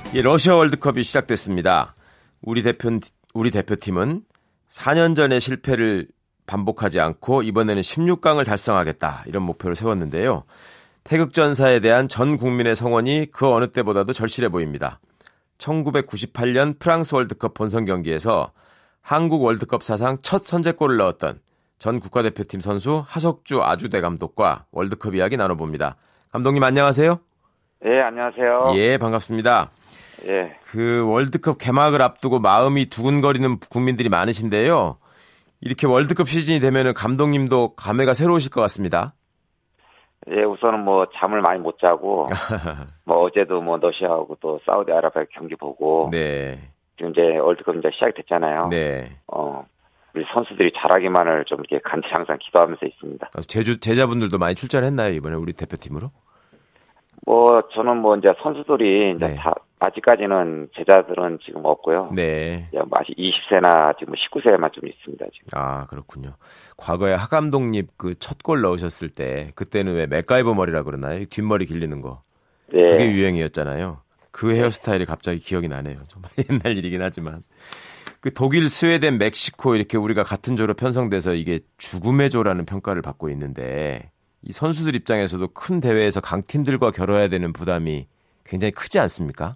러시아 월드컵이 시작됐습니다. 우리 대표팀은 4년 전의 실패를 반복하지 않고 이번에는 16강을 달성하겠다 이런 목표를 세웠는데요. 태극전사에 대한 전 국민의 성원이 그 어느 때보다도 절실해 보입니다. 1998년 프랑스 월드컵 본선 경기에서 한국 월드컵 사상 첫 선제골을 넣었던 전 국가대표팀 선수 하석주 아주대 감독과 월드컵 이야기 나눠봅니다. 감독님 안녕하세요. 네, 안녕하세요. 예, 반갑습니다. 예. 그 월드컵 개막을 앞두고 마음이 두근거리는 국민들이 많으신데요. 이렇게 월드컵 시즌이 되면은 감독님도 감회가 새로우실 것 같습니다. 예, 우선은 잠을 많이 못 자고 어제도 러시아하고 또 사우디아라비아 경기 보고 네. 지금 이제 월드컵 이제 시작이 됐잖아요. 네. 우리 선수들이 잘하기만을 좀 이렇게 간절히 항상 기도하면서 있습니다. 제자분들도 많이 출전했나요, 이번에 우리 대표팀으로? 저는 이제 선수들이 이제 네. 다 아직까지는 제자들은 지금 없고요. 네. 아직 20세나 지금 19세만 좀 있습니다, 지금. 아, 그렇군요. 과거에 하 감독님 그 첫 골 넣으셨을 때 그때는 왜 맥가이버 머리라 그러나요? 뒷머리 길리는 거. 네. 그게 유행이었잖아요. 그 헤어스타일이 갑자기 기억이 나네요. 정말 옛날 일이긴 하지만. 그 독일, 스웨덴, 멕시코 이렇게 우리가 같은 조로 편성돼서 이게 죽음의 조라는 평가를 받고 있는데 이 선수들 입장에서도 큰 대회에서 강팀들과 겨뤄야 되는 부담이 굉장히 크지 않습니까?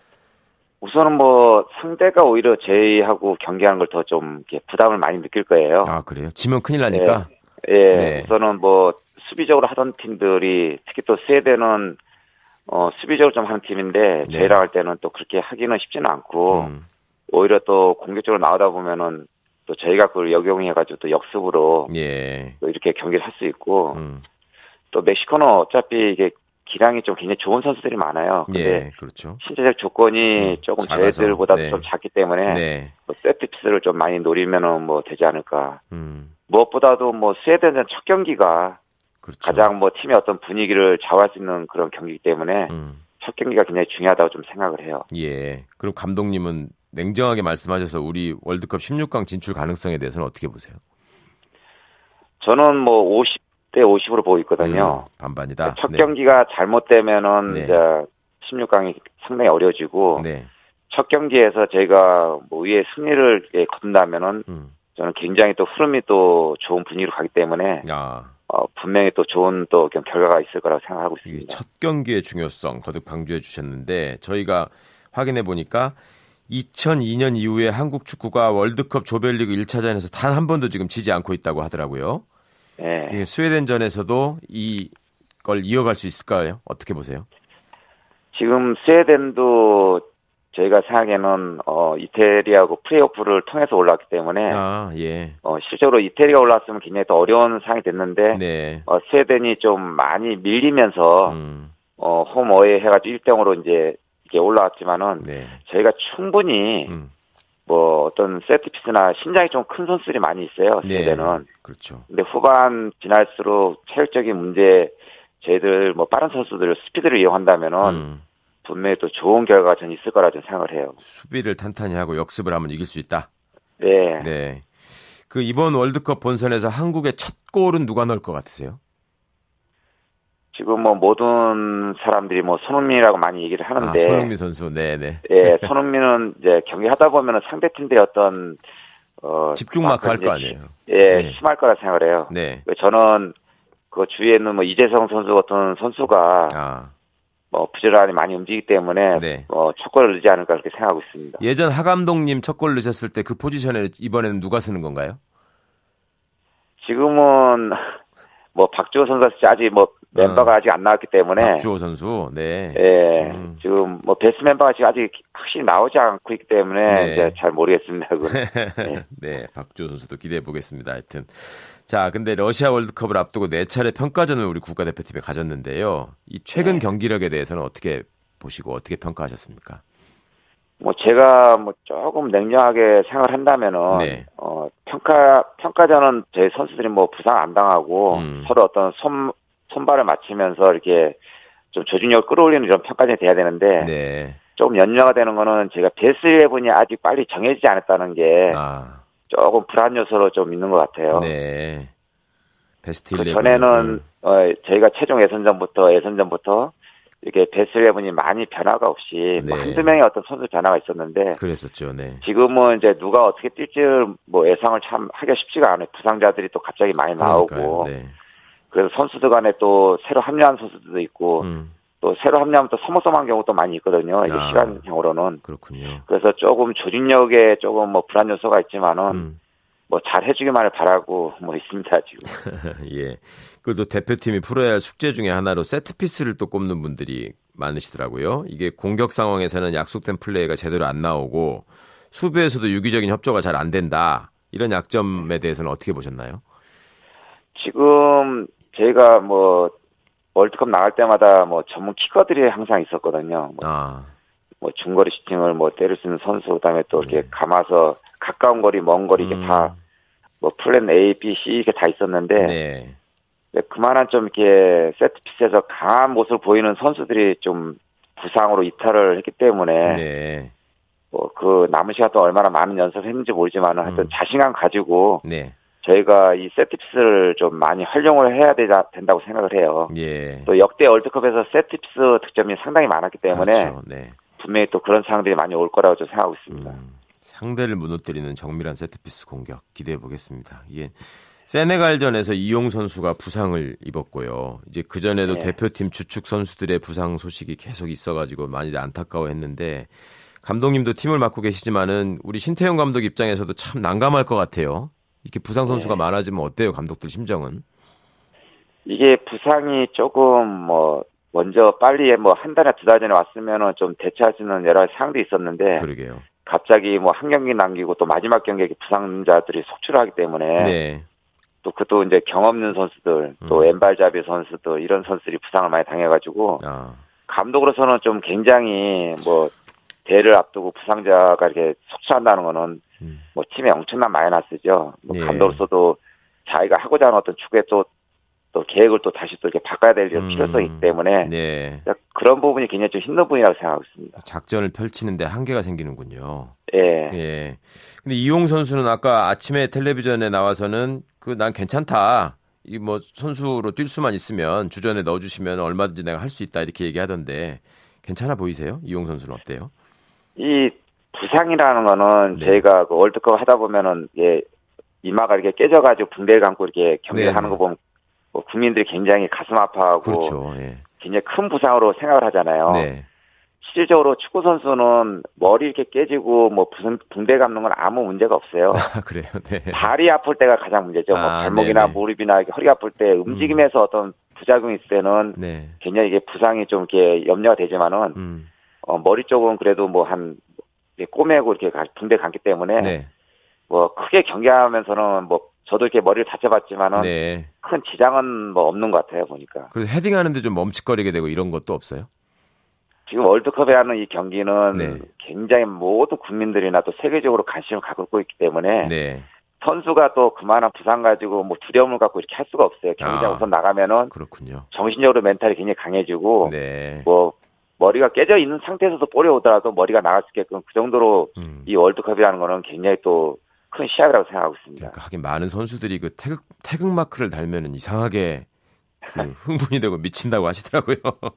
우선은 상대가 오히려 저희하고 경기하는 걸 더 좀 부담을 많이 느낄 거예요. 아, 그래요? 지면 큰일 나니까? 예. 네. 우선은 수비적으로 하던 팀들이 특히 또 스웨덴은 수비적으로 좀 하는 팀인데 네. 저희랑 할 때는 또 그렇게 하기는 쉽지는 않고 오히려 또 공격적으로 나오다 보면은 또 저희가 그걸 역용해가지고 또 역습으로 예. 또 이렇게 경기를 할 수 있고 또 멕시코는 어차피 이게 기량이 좀 굉장히 좋은 선수들이 많아요. 근데 예, 그렇죠. 신체적 조건이 조금 작아서. 저희들보다 네. 좀 작기 때문에 네. 세트피스를 좀 많이 노리면은 되지 않을까. 무엇보다도 스웨덴전 첫 경기가 그렇죠. 가장 팀의 어떤 분위기를 좌우할 수 있는 그런 경기이기 때문에 첫 경기가 굉장히 중요하다고 좀 생각을 해요. 예. 그럼 감독님은 냉정하게 말씀하셔서 우리 월드컵 16강 진출 가능성에 대해서는 어떻게 보세요? 저는 50대 50으로 보고 있거든요. 반반이다. 첫 네. 경기가 잘못되면은 네. 이제 16강이 상당히 어려워지고 네. 첫 경기에서 저희가 위에 승리를 거둔다면은 저는 굉장히 또 흐름이 또 좋은 분위기로 가기 때문에 분명히 또 좋은 또 결과가 있을 거라고 생각하고 있습니다. 첫 경기의 중요성 거듭 강조해 주셨는데 저희가 확인해 보니까 2002년 이후에 한국 축구가 월드컵 조별리그 1차전에서 단 한 번도 지금 지지 않고 있다고 하더라고요. 네. 스웨덴전에서도 이걸 이어갈 수 있을까요? 어떻게 보세요? 지금 스웨덴도 저희가 생각에는 이태리하고 플레이오프를 통해서 올라왔기 때문에 예. 실제로 이태리가 올라왔으면 굉장히 더 어려운 상황이 됐는데 네. 스웨덴이 좀 많이 밀리면서 홈 어웨이 해가지고 1대0으로 이제 이게 올라왔지만은 네. 저희가 충분히 어떤 세트피스나 신장이 좀 큰 선수들이 많이 있어요. 스웨덴은. 네. 그렇죠. 근데 후반 지날수록 체력적인 문제 저희들 빠른 선수들 스피드를 이용한다면은 분명히 또 좋은 결과가 전 있을 거라 좀 생각을 해요. 수비를 탄탄히 하고 역습을 하면 이길 수 있다. 네. 네. 그 이번 월드컵 본선에서 한국의 첫 골은 누가 넣을 것 같으세요? 지금 모든 사람들이 손흥민이라고 많이 얘기를 하는데. 손흥민 선수, 네네. 예, 손흥민은 이제 경기 하다 보면은 상대팀들의 어떤 집중 마크 할 거 아니에요. 예, 네. 심할 거라 생각을 해요. 네. 저는 그 주위에는 이재성 선수 같은 선수가 부지런히 많이 움직이기 때문에 네. 첫 골을 넣지 않을까 그렇게 생각하고 있습니다. 예전 하 감독님 첫 골 넣으셨을 때 그 포지션에 이번에는 누가 쓰는 건가요? 지금은 박주호 선수가 아직 멤버가 아직 안 나왔기 때문에 박주호 선수, 네. 예, 지금 베스트 멤버가 지금 아직 확실히 나오지 않고 있기 때문에 네. 이제 잘 모르겠습니다. 네. 네, 박주호 선수도 기대해 보겠습니다. 하여튼 자, 근데 러시아 월드컵을 앞두고 4차례 평가전을 우리 국가대표팀에 가졌는데요. 이 최근 경기력에 대해서는 어떻게 보시고 어떻게 평가하셨습니까? 제가 조금 냉정하게 생각을 한다면은 네. 평가전은 제 선수들이 부상 안 당하고 서로 어떤 손발을 맞추면서 이렇게 좀 조직력을 끌어올리는 이런 평가전이 돼야 되는데 네. 조금 연료가 되는 거는 제가 베스트 11이 아직 빨리 정해지지 않았다는 게 조금 불안 요소로 좀 있는 것 같아요. 네. 베스트 11. 그 전에는 저희가 최종 예선전부터 이렇게 베스트 11이 많이 변화가 없이 뭐 한두 명의 어떤 선수 변화가 있었는데 그랬었죠. 네. 지금은 이제 누가 어떻게 뛸지 뭐 예상을 참 하기가 쉽지가 않아요. 부상자들이 또 갑자기 많이 나오고 네. 그래서 선수들 간에 또 새로 합류한 선수들도 있고 또 새로 합류하면 또 소모성한 경우도 많이 있거든요. 이게 시간형으로는. 그렇군요. 그래서 조금 조직력에 조금 뭐 불안 요소가 있지만은 뭐 잘 해주기만을 바라고 뭐 있습니다 지금. 예. 그리고 또 대표팀이 풀어야 할 숙제 중에 하나로 세트피스를 또 꼽는 분들이 많으시더라고요. 이게 공격 상황에서는 약속된 플레이가 제대로 안 나오고 수비에서도 유기적인 협조가 잘 안 된다. 이런 약점에 대해서는 어떻게 보셨나요? 지금 저희가 뭐 월드컵 나갈 때마다 뭐 전문 키커들이 항상 있었거든요. 뭐 중거리 슈팅을 뭐 때릴 수 있는 선수, 그다음에 또 이렇게 감아서 가까운 거리, 먼 거리 이게 다 뭐 플랜 A, B, C 이게 다 있었는데 그만한 좀 이렇게 세트피스에서 강한 모습을 보이는 선수들이 좀 부상으로 이탈을 했기 때문에 뭐 그 남은 시간 동안 얼마나 많은 연습을 했는지 모르지만 하여튼 자신감 가지고 저희가 이 세트피스를 좀 많이 활용을 해야 된다고 생각을 해요. 또 역대 월드컵에서 세트피스 득점이 상당히 많았기 때문에 분명히 또 그런 상황들이 많이 올 거라고 좀 생각하고 있습니다. 상대를 무너뜨리는 정밀한 세트피스 공격 기대해 보겠습니다. 이게 세네갈전에서 이용 선수가 부상을 입었고요. 이제 그 전에도 대표팀 주축 선수들의 부상 소식이 계속 있어가지고 많이 안타까워했는데 감독님도 팀을 맡고 계시지만은 우리 신태용 감독 입장에서도 참 난감할 것 같아요. 이렇게 부상 선수가 많아지면 어때요, 감독들 심정은? 이게 부상이 조금 뭐 먼저 빨리 뭐 한 달이나 두 달 전에 왔으면은 좀 대처할 수 있는 여러 가지 상황도 있었는데. 그러게요. 갑자기 뭐 한 경기 남기고 또 마지막 경기에 부상자들이 속출을 하기 때문에 또 그것도 이제 경험 없는 선수들 또 왼발잡이 선수들 이런 선수들이 부상을 많이 당해가지고 감독으로서는 좀 굉장히 뭐 대회를 앞두고 부상자가 이렇게 속출한다는 거는 뭐 팀에 엄청난 마이너스죠. 뭐 감독으로서도 자기가 하고자 하는 어떤 축구에 또 계획을 또 다시 또 이렇게 바꿔야 될 필요성이 있기 때문에 그런 부분이 굉장히 좀 힘든 부분이라고 생각하고 있습니다. 작전을 펼치는데 한계가 생기는군요. 예. 근데 이용 선수는 아까 아침에 텔레비전에 나와서는 난 괜찮다. 이 뭐 선수로 뛸 수만 있으면 주전에 넣어주시면 얼마든지 내가 할 수 있다 이렇게 얘기하던데 괜찮아 보이세요? 이용 선수는 어때요? 이 부상이라는 거는 저희가 그 월드컵 하다 보면은 이마가 이렇게 깨져가지고 붕대를 감고 이렇게 경기를 하는 거 보면 뭐 국민들이 굉장히 가슴 아파하고 굉장히 큰 부상으로 생각을 하잖아요. 실질적으로 축구 선수는 머리 이렇게 깨지고 뭐 붕대 감는 건 아무 문제가 없어요. 그래요. 발이 아플 때가 가장 문제죠. 뭐 발목이나 무릎이나 허리가 아플 때 움직임에서 어떤 부작용이 있을 때는 굉장히 이게 부상이 좀 이렇게 염려가 되지만은 머리 쪽은 그래도 뭐 한 꼬매고 이렇게 붕대 감기 때문에 뭐 크게 경기하면서는 뭐 저도 이렇게 머리를 다쳐봤지만은 큰 지장은 뭐 없는 것 같아요 보니까. 그래서 헤딩하는데 좀 멈칫거리게 되고 이런 것도 없어요? 지금 월드컵에 하는 이 경기는 굉장히 모든 국민들이나 또 세계적으로 관심을 갖고 있기 때문에 선수가 또 그만한 부상 가지고 뭐 두려움을 갖고 이렇게 할 수가 없어요. 경기장 우선 나가면은 정신적으로 멘탈이 굉장히 강해지고 뭐 머리가 깨져 있는 상태에서도 볼이 오더라도 머리가 나갈 수 있게끔 그 정도로 이 월드컵이라는 거는 굉장히 또 큰 시합이라고 생각하고 있습니다. 그러니까 하긴 많은 선수들이 그 태극 마크를 달면은 이상하게 흥분이 되고 미친다고 하시더라고요.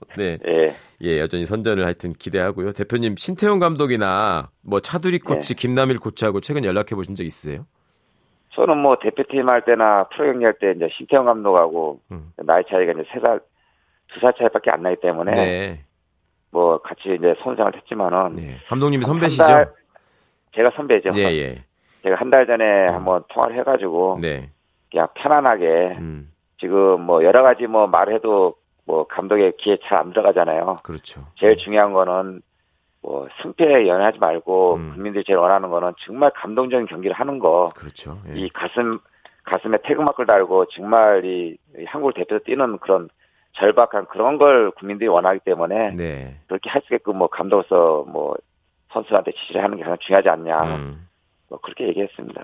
여전히 선전을 하여튼 기대하고요. 대표님 신태용 감독이나 뭐 차두리 코치, 김남일 코치하고 최근 연락해 보신 적 있으세요? 저는 뭐 대표팀 할 때나 프로 경기 할 때 이제 신태용 감독하고 나이 차이가 이제 2살 차이밖에 안 나기 때문에 뭐 같이 이제 선생을 했지만은 감독님이 선배시죠? 제가 선배죠. 제가 한 달 전에 한번 통화를 해가지고 그냥 편안하게 지금 뭐 여러 가지 뭐 말해도 뭐 감독의 귀에 잘 안 들어가잖아요. 그렇죠. 제일 중요한 거는 뭐 승패에 연연하지 말고 국민들이 제일 원하는 거는 정말 감동적인 경기를 하는 거. 그렇죠. 이 가슴에 태극마크를 달고 정말 이 한국을 대표해서 뛰는 그런 절박한 그런 걸 국민들이 원하기 때문에 그렇게 할 수 있게끔 뭐 감독으로서 뭐 선수한테 지시를 하는 게 가장 중요하지 않냐. 뭐 그렇게 얘기했습니다.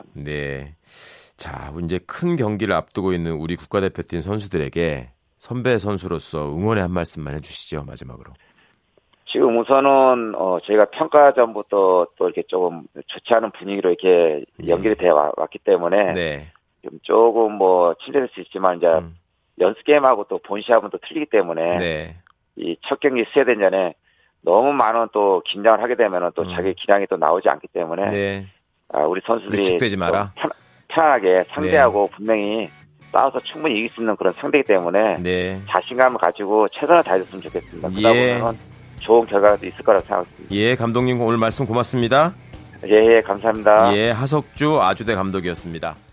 자, 이제 큰 경기를 앞두고 있는 우리 국가대표팀 선수들에게 선배 선수로서 응원의 한 말씀만 해주시죠, 마지막으로. 지금 우선은 저희가 평가전부터 또 이렇게 조금 좋지 않은 분위기로 이렇게 연결이 되어 왔기 때문에 조금 뭐 침체될 수 있지만 이제 연습 게임하고 또 본 시합은 또 틀리기 때문에 이 첫 경기 스웨덴전에 너무 많은 또 긴장을 하게 되면은 또 자기 기량이 또 나오지 않기 때문에 네. 우리 선수들이 위축되지 마라. 편하게 상대하고 분명히 싸워서 충분히 이길 수 있는 그런 상대이기 때문에 자신감을 가지고 최선을 다해줬으면 좋겠습니다. 그러다 보면 좋은 결과가 있을 거라고 생각합니다. 예, 감독님 오늘 말씀 고맙습니다. 예, 감사합니다. 예, 하석주 아주대 감독이었습니다.